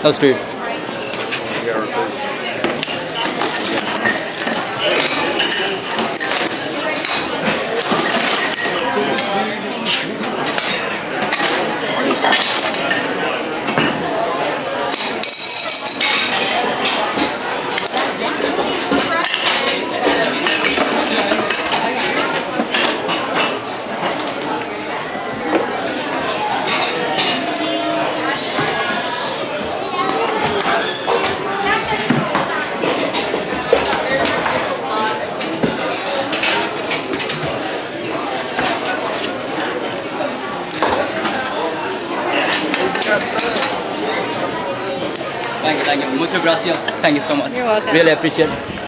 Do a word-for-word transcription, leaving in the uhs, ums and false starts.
Let's do it. Thank you, thank you. Muchas gracias. Thank you so much. You're welcome. Really appreciate it.